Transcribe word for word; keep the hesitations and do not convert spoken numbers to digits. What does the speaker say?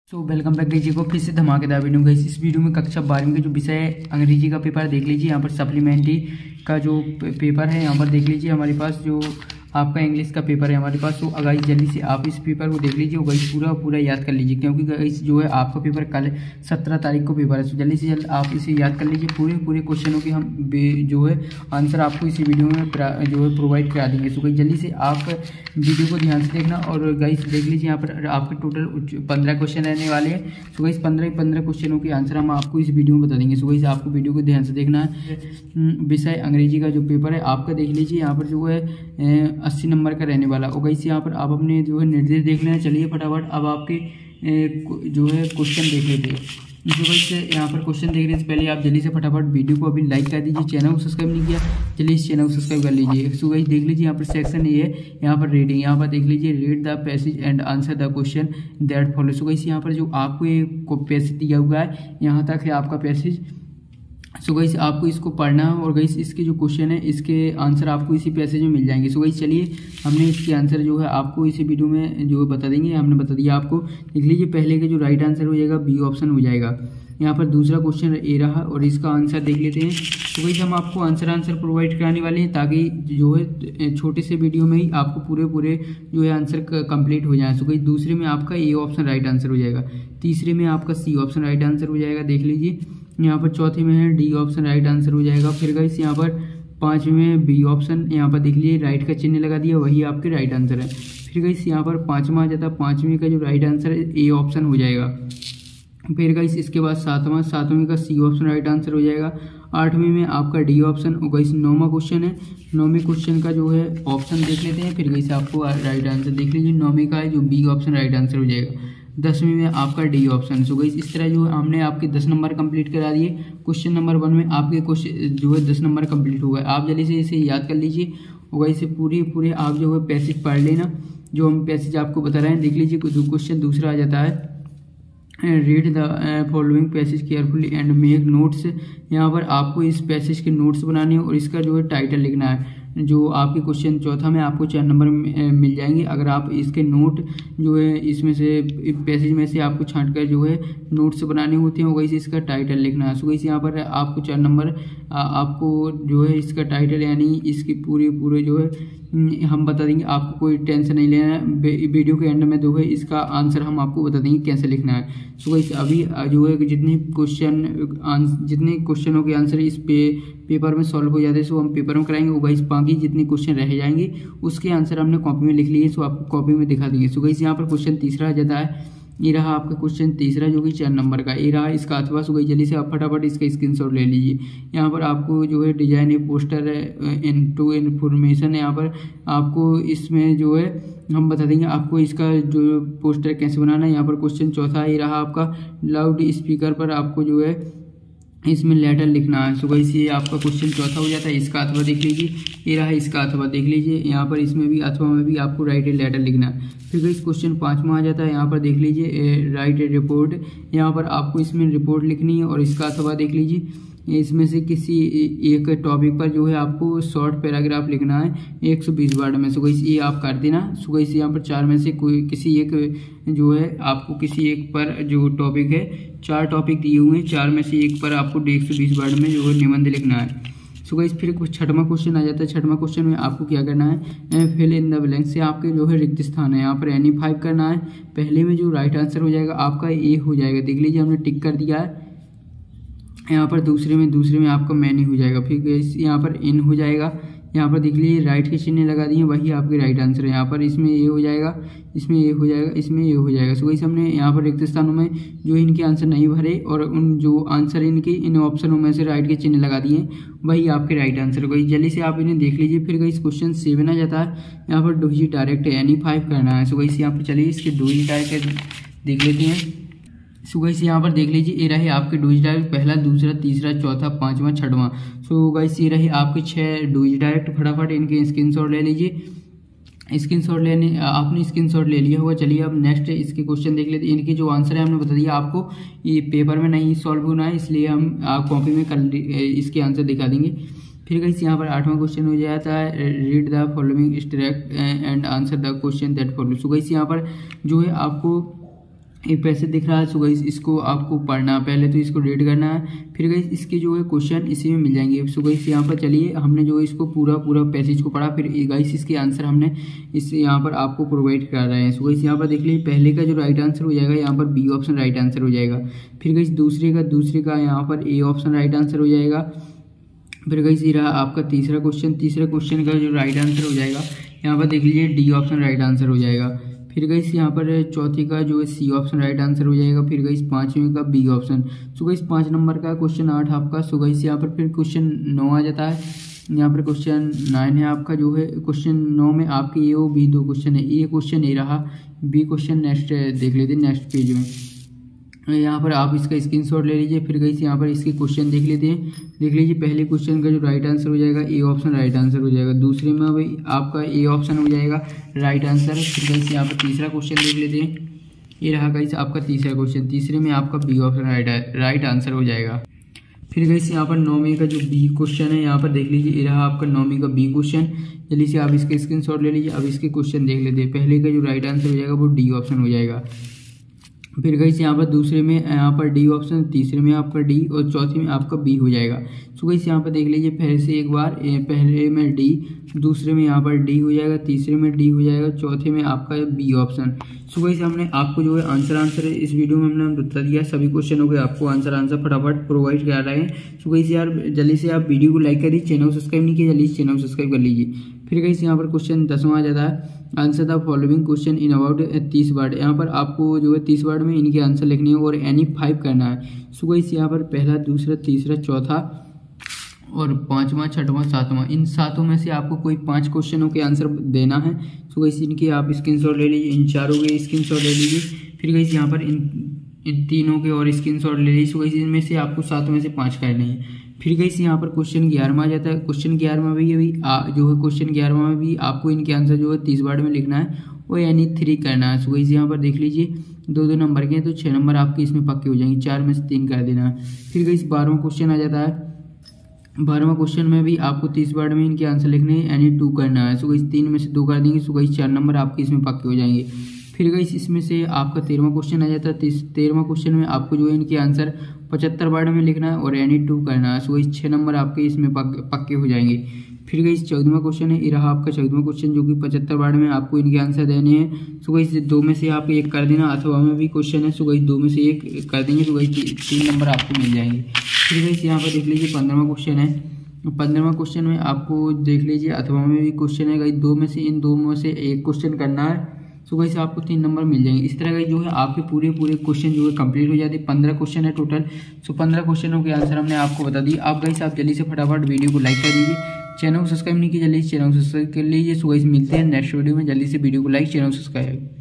So welcome back जी को फिर से धमाकेदार वीडियो गाइस। इस वीडियो में कक्षा बारहवीं का जो विषय है अंग्रेजी का पेपर देख लीजिए। यहाँ पर सप्लीमेंट्री का जो पेपर है यहाँ पर देख लीजिए। हमारे पास जो आपका इंग्लिश का पेपर है हमारे पास, तो गाइस जल्दी से आप इस पेपर को देख लीजिए और गाइस पूरा पूरा याद कर लीजिए, क्योंकि गाइस जो है आपका पेपर कल सत्रह तारीख को पेपर है। तो जल्दी से जल्द आप इसे याद कर लीजिए। पूरे पूरे क्वेश्चनों के हम जो है आंसर आपको इसी वीडियो में जो है प्रोवाइड करा देंगे। तो गाइस जल्दी से आप वीडियो को ध्यान से देखना और गाइस देख लीजिए। यहाँ पर आपके टोटल पंद्रह क्वेश्चन रहने वाले हैं। सो गाइस पंद्रह पंद्रह क्वेश्चनों के आंसर हम आपको इस वीडियो में बता देंगे। सो गाइस आपको वीडियो को ध्यान से देखना है। विषय अंग्रेजी का जो पेपर है आपका देख लीजिए। यहाँ पर जो है अस्सी नंबर का रहने वाला। और गाइस यहाँ पर आप अपने जो है निर्देश देख लेना। चलिए फटाफट अब आपके जो है क्वेश्चन देख लेते हैं। जो गाइस यहाँ पर क्वेश्चन देखने से पहले आप जल्दी से फटाफट वीडियो को अभी लाइक कर दीजिए। चैनल को सब्सक्राइब नहीं किया, चलिए इस चैनल को सब्सक्राइब कर लीजिए। सो गाइस देख लीजिए यहाँ पर सेक्शन ए है, यहाँ पर रीडिंग। यहाँ पर देख लीजिए read the passage and answer the question that follow. So guys यहाँ पर जो आपको ये पैसेज दिया हुआ है यहाँ तक है आपका पैसेज। सो गाइस आपको इसको पढ़ना है और गाइस इसके जो क्वेश्चन है इसके आंसर आपको इसी पैसेज में मिल जाएंगे। सो गाइस चलिए हमने इसके आंसर जो है आपको इसी वीडियो में जो बता देंगे। हमने बता दिया आपको। देख लीजिए पहले का जो राइट आंसर हो जाएगा बी ऑप्शन हो जाएगा। यहाँ पर दूसरा क्वेश्चन ए रहा और इसका आंसर देख लेते हैं। तो गाइस हम आपको आंसर आंसर प्रोवाइड कराने वाले हैं ताकि जो है छोटे से वीडियो में ही आपको पूरे पूरे जो है आंसर कंप्लीट हो जाए। तो गाइस दूसरे में आपका ए ऑप्शन राइट आंसर हो जाएगा, तीसरे में आपका सी ऑप्शन राइट आंसर हो जाएगा। देख लीजिए यहाँ पर चौथे में है डी ऑप्शन राइट आंसर हो जाएगा। फिर गाइस यहाँ पर पांचवें में बी ऑप्शन, यहाँ पर देख लीजिए राइट का चिन्ह लगा दिया, वही आपके राइट आंसर है। फिर गाइस यहाँ पर पांचवा आ जाता है, पांचवें का जो राइट आंसर है ए ऑप्शन हो जाएगा। फिर गाइस इसके बाद सातवां, सातवें का सी ऑप्शन राइट आंसर हो जाएगा। आठवीं में आपका डी ऑप्शन। और गाइस नौवां क्वेश्चन है, नौवें क्वेश्चन का जो है ऑप्शन देख लेते हैं। फिर गाइस आपको राइट आंसर देख लीजिए, नौवीं का है जो बी ऑप्शन राइट आंसर हो जाएगा। दसवीं में आपका डी ऑप्शन। सो गाइस इस तरह जो है हमने आपके दस नंबर कंप्लीट करा दिए। क्वेश्चन नंबर वन में आपके क्वेश्चन जो है दस नंबर कंप्लीट हो गए। आप जल्दी से इसे याद कर लीजिए और गाइस पूरी पूरे आप जो है पैसेज पढ़ लेना जो हम पैसेज आपको बता रहे हैं। देख लीजिए क्वेश्चन दूसरा आ जाता है read the following passage carefully and make notes. यहाँ पर आपको इस पैसेज के नोट्स बनाने हैं और इसका जो है टाइटल लिखना है। जो आपके क्वेश्चन चौथा में आपको चार नंबर मिल जाएंगे अगर आप इसके नोट जो है इसमें से पैसेज में से आपको छांट कर जो है नोट्स बनाने होते हैं। वैसे इसका टाइटल लिखना है। सो वैसे यहाँ पर आपको चार नंबर आपको जो है इसका टाइटल यानी इसकी पूरी पूरे जो है हम बता देंगे। आपको कोई टेंशन नहीं लेना है। वीडियो के एंड में जो है इसका आंसर हम आपको बता देंगे कैसे लिखना है। सो वैसे अभी जो है जितने क्वेश्चन जितने क्वेश्चनों के आंसर इस पे पेपर में सॉल्व हो जाते हैं सो हम पेपर में कराएंगे। वो गाइस बाकी जितने क्वेश्चन रह जाएंगे उसके आंसर हमने कॉपी में लिख लिए, सो आपको कॉपी में दिखा देंगे। सो गाइस यहाँ पर क्वेश्चन तीसरा आ जाता है। ये रहा आपका क्वेश्चन तीसरा जो कि चार नंबर का। ये रहा इसका अथवा। सो गाइस जल्दी से आप फटाफट इसका स्क्रीनशॉट ले लीजिए। यहाँ पर आपको जो है डिजाइन है, पोस्टर है, इन टू इन्फॉर्मेशन है। यहाँ पर आपको इसमें जो है हम बता देंगे आपको इसका जो पोस्टर कैसे बनाना है। यहाँ पर क्वेश्चन चौथा ये रहा आपका लाउड स्पीकर पर आपको जो है इसमें लेटर लिखना है। सो गाइस ये आपका क्वेश्चन चौथा हो जाता है। इसका अथवा देख लीजिए, ये रहा इसका अथवा देख लीजिए। यहाँ पर इसमें भी अथवा में भी आपको राइट लेटर लिखना है। फिर गाइस क्वेश्चन पांचवा आ जाता है। यहाँ पर देख लीजिए राइट रिपोर्ट। यहाँ पर आपको इसमें रिपोर्ट लिखनी है और इसका अथवा देख लीजिए। इसमें से किसी एक टॉपिक पर जो है आपको शॉर्ट पैराग्राफ लिखना है एक सौ बीस वर्ड में। सो गाइस ये आप कर देना। सो गाइस यहाँ पर चार में से कोई किसी एक जो है आपको किसी एक पर जो टॉपिक है, चार टॉपिक दिए हुए हैं, चार में से एक पर आपको एक सौ बीस वर्ड में जो है निबंध लिखना है। सो गाइस फिर कुछ छठवां क्वेश्चन आ जाता है। छठवां क्वेश्चन में आपको क्या करना है, फिल इन द ब्लैंक से आपके जो है रिक्त स्थान है यहाँ पर एनी फाइव करना है। पहले में जो राइट आंसर हो जाएगा आपका ए हो जाएगा। देख लीजिए हमने टिक कर दिया है। यहाँ पर दूसरे में दूसरे में आपका मैनी हो जाएगा। फिर यहाँ पर इन हो जाएगा। यहाँ पर देख लीजिए राइट के चिन्ह लगा दिए, वही आपके राइट आंसर है। यहाँ पर इसमें ए हो जाएगा, इसमें ए हो जाएगा, इसमें ए हो जाएगा। सो वैसे हमने यहाँ पर रिक्त स्थानों में जो इनके आंसर नहीं भरे और उन जो आंसर इनके इन ऑप्शनों में से राइट के चिन्ह लगा दिए वही आपके राइट आंसर हो गई। जल्दी से आप इन्हें देख लीजिए। फिर गाइस क्वेश्चन सेवन आ जाता है। यहाँ पर do G direct any five करना है। सो वैसे यहाँ पर चलिए इसके डू जी डायरेक्ट देख लेते हैं। सो गाइस यहाँ पर देख लीजिए ये रहे आपके डू जी डायरेक्ट, पहला, दूसरा, तीसरा, चौथा, पांचवा, छठवां। सो गाइस ये रहे आपके छह डू जी डायरेक्ट। फटाफट इनके स्क्रीनशॉट ले लीजिए। स्क्रीनशॉट लेने आपने स्क्रीनशॉट ले लिया होगा। चलिए अब नेक्स्ट इसके क्वेश्चन देख लेते हैं। इनके जो आंसर है हमने बता दिया आपको ये पेपर में नहीं सॉल्व होना है, इसलिए हम कॉपी में कर इसके आंसर दिखा देंगे। फिर गाइस यहाँ पर आठवां क्वेश्चन हो जाता है read the following direct and answer the question that follow. So guys यहाँ पर जो है आपको एक पैसे दिख रहा है। सो गाइस इसको आपको पढ़ना, पहले तो इसको रीड करना है, फिर गाइस इसके जो है क्वेश्चन इसी में मिल जाएंगे। सो गाइस यहाँ पर चलिए हमने जो है इसको पूरा पूरा पैसेज को पढ़ा, फिर गाइस इसके आंसर हमने इस यहाँ पर आपको प्रोवाइड कर रहे हैं। सो गाइस यहाँ पर देख लीजिए पहले का जो राइट आंसर हो जाएगा यहाँ पर बी ऑप्शन राइट आंसर हो जाएगा। फिर गाइस दूसरे का दूसरे का यहाँ पर ए ऑप्शन राइट आंसर हो जाएगा। फिर गाइस ये रहा आपका तीसरा क्वेश्चन, तीसरे क्वेश्चन का जो राइट आंसर हो जाएगा यहाँ पर देख लीजिए डी ऑप्शन राइट आंसर हो जाएगा। फिर गाइस यहाँ पर चौथी का जो है सी ऑप्शन राइट आंसर हो जाएगा। फिर गाइस पांचवें का बी ऑप्शन। सो गाइस पाँच नंबर का क्वेश्चन आठ आपका। सो गाइस यहाँ पर फिर क्वेश्चन नौ आ जाता है। यहाँ पर क्वेश्चन नाइन है आपका जो है। क्वेश्चन नौ में आपके ए और बी दो क्वेश्चन है। ए क्वेश्चन ए रहा, बी क्वेश्चन नेक्स्ट देख लेते हैं नेक्स्ट पेज में। यहाँ पर आप इसका स्क्रीनशॉट ले लीजिए। फिर गाइस यहाँ पर इसके क्वेश्चन देख लेते हैं। देख लीजिए पहले क्वेश्चन का जो राइट आंसर हो जाएगा ए ऑप्शन राइट आंसर हो जाएगा। दूसरे में भाई आपका ए ऑप्शन हो जाएगा राइट आंसर। फिर गाइस यहाँ पर तीसरा क्वेश्चन देख लेते हैं। ये रहा गाइस आपका तीसरा क्वेश्चन, तीसरे में आपका B option right right answer हो जाएगा। फिर गाइस यहाँ पर नौवीं का जो बी क्वेश्चन है यहाँ पर देख लीजिए, ये रहा आपका नौवीं का बी क्वेश्चन। जल्दी से आप इसके स्क्रीनशॉट ले लीजिए। अब इसके क्वेश्चन देख लेते हैं। पहले का जो राइट आंसर हो जाएगा वो डी ऑप्शन हो जाएगा। फिर गाइस यहाँ पर दूसरे में यहाँ पर डी ऑप्शन, तीसरे में आपका डी और चौथे में आपका बी हो जाएगा। सो गाइस यहाँ पर देख लीजिए पहले से एक बार, पहले में डी, दूसरे में यहाँ पर डी हो जाएगा, तीसरे में डी हो जाएगा, चौथे में आपका बी ऑप्शन। सो गाइस हमने आपको जो है आंसर आंसर इस वीडियो में हमने बता दिया। सभी क्वेश्चनों के आपको आंसर आंसर फटाफट प्रोवाइड कर रहे हैं। सो गाइस यार जल्दी से आप वीडियो को लाइक करिए, चैनल को सब्सक्राइब नहीं किया जल्दी से चैनल को सब्सक्राइब कर लीजिए। फिर गाइस यहाँ पर क्वेश्चन दसवां आ जाता है, answer the following question in about तीस वर्ड। यहाँ पर आपको जो है तीस वर्ड में इनके आंसर लिखने हैं और एनी फाइव करना है। सो गाइस यहाँ पर पहला, दूसरा, तीसरा, चौथा और पांचवा, छठवां, सातवां, इन सातों में से आपको कोई पांच क्वेश्चनों के आंसर देना है। सो गाइस इनके आप स्क्रीनशॉट ले लीजिए, इन चारों के स्क्रीनशॉट ले लीजिए। फिर गाइस यहाँ पर इन इन तीनों के और स्क्रीनशॉट ले लीजिए। सो गाइस इनमें से आपको सात में से पाँच करने हैं। फिर गाइस यहाँ पर क्वेश्चन ग्यारहवां आ जाता है। क्वेश्चन ग्यारहवां भी अभी जो है क्वेश्चन ग्यारहवां में भी आपको इनके आंसर जो है तीस वर्ड में लिखना है और यानी थ्री करना है। सो गाइस यहाँ पर देख लीजिए दो दो नंबर के हैं तो छः नंबर आपके इसमें पक्के हो जाएंगे, चार में से तीन कर देना है। फिर गाइस बारहवां क्वेश्चन आ जाता है। बारहवां क्वेश्चन में भी आपको तीस वर्ड में इनके आंसर लिखने हैं यानी टू करना है। सो गाइस तीन में से दो कर देंगे। सो गाइस चार नंबर आपके इसमें पक्के हो जाएंगे। फिर गाइस इसमें से आपका तेरहवां क्वेश्चन आ जाता है। तेरहवां क्वेश्चन में आपको जो है इनके आंसर पचहत्तर वर्ड में लिखना है और यानी टू करना है। सो गाइस छः नंबर आपके इसमें पक्के हो जाएंगे। फिर गाइस चौदहवां क्वेश्चन है, ये रहा आपका चौदहवां क्वेश्चन जो कि पचहत्तर वर्ड में आपको इनके आंसर देने हैं। सो गाइस दो में से आप एक कर देना, अथवा में भी क्वेश्चन है। सो गाइस दो में से एक कर देंगे तो गाइस तीन नंबर आपको मिल जाएंगे। फिर गाइस यहाँ पर देख लीजिए पंद्रहवां क्वेश्चन है। पंद्रहवां क्वेश्चन में आपको देख लीजिए अथवा में भी क्वेश्चन है। गाइस दो में से इन दो में से एक क्वेश्चन करना है। सो गाइस आपको तीन नंबर मिल जाएंगे। इस तरह का जो है आपके पूरे पूरे क्वेश्चन जो है कंप्लीट हो जाते हैं। पंद्रह क्वेश्चन है टोटल। सो पंद्रह क्वेश्चनों के आंसर हमने आपको बता दिए। आप गाइस आप जल्दी से फटाफट वीडियो को लाइक कर दीजिए, चैनल को सब्सक्राइब नहीं किया जल्दी से चैनल को सब्सक्राइब कर लीजिए। सो गाइस मिलते हैं नेक्स्ट वीडियो में। जल्दी से वीडियो को लाइक, चैनल को सब्सक्राइब